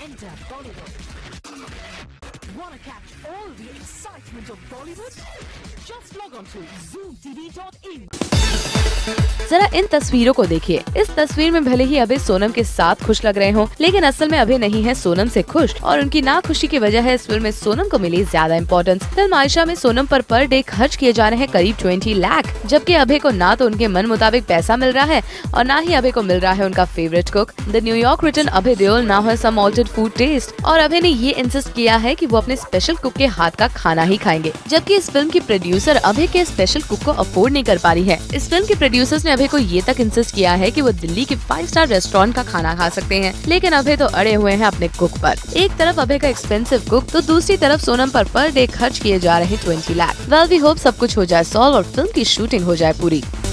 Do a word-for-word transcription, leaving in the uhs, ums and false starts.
Enter Bollywood. Wanna catch all the excitement of Bollywood? Just log on to zoom t v dot in. जरा इन तस्वीरों को देखिए। इस तस्वीर में भले ही अभय सोनम के साथ खुश लग रहे हों, लेकिन असल में अभय नहीं है सोनम से खुश, और उनकी नाखुशी की वजह है इस फिल्म में सोनम को मिली ज्यादा इम्पोर्टेंस। फिल्म आयशा में सोनम पर पर डे खर्च किए जा रहे हैं करीब बीस लाख, जबकि अभय को ना तो उनके मन मुताबिक पैसा मिल रहा है और ना ही अभय को मिल रहा है उनका favourite cook. The New York return Abhay Deol now has some altered food taste, और अभय ने ये इंसिस्ट किया है कि वो अपने स्पेशल कुक के हाथ का खाना ही खाएंगे, जबकि इस फिल्म की प्रोड्यूसर अभय के स्पेशल कुक को अफोर्ड नहीं कर पा रही है। इस फिल्म के प्रोड्यूसर्स ने अभय को ये तक इंसिस्ट किया है कि वो दिल्ली के फाइव स्टार रेस्टोरेंट का खाना खा सकते हैं, लेकिन अभय तो अड़े हुए हैं अपने कुक पर। एक तरफ अभय का एक्सपेंसिव कुक तो दूसरी तरफ सोनम पर पर डे खर्च किए जा रहे बीस लाख। वेल वी होप सब कुछ हो जाए सॉल्व और फिल्म की शूटिंग हो जाए पूरी।